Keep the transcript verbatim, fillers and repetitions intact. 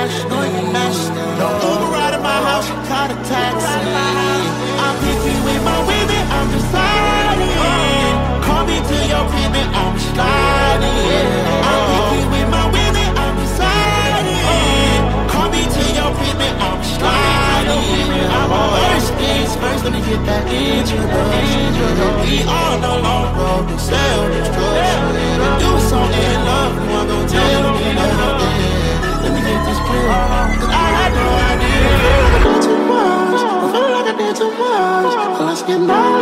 cash, no you nasty. No Uber ride at my house, you caught a taxi. I'm picky with my women, I'm just sliding. Call me to your crib and I'm sliding. I'm picky with my women, I'm just sliding. Call me to your crib and I'm sliding. I'm on first things first, let me get that introduction. We on the long road to self-destruction. You was so in love, you ain't gon' tell me nothing. Let me get this clear, cause I had no idea. I feel like I did too much, I feel like I did too much. Let's get now.